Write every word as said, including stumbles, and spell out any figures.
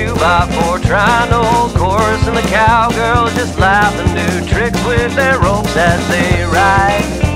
two by four trying to hold course, and the cowgirls just laugh and do tricks with their ropes as they ride.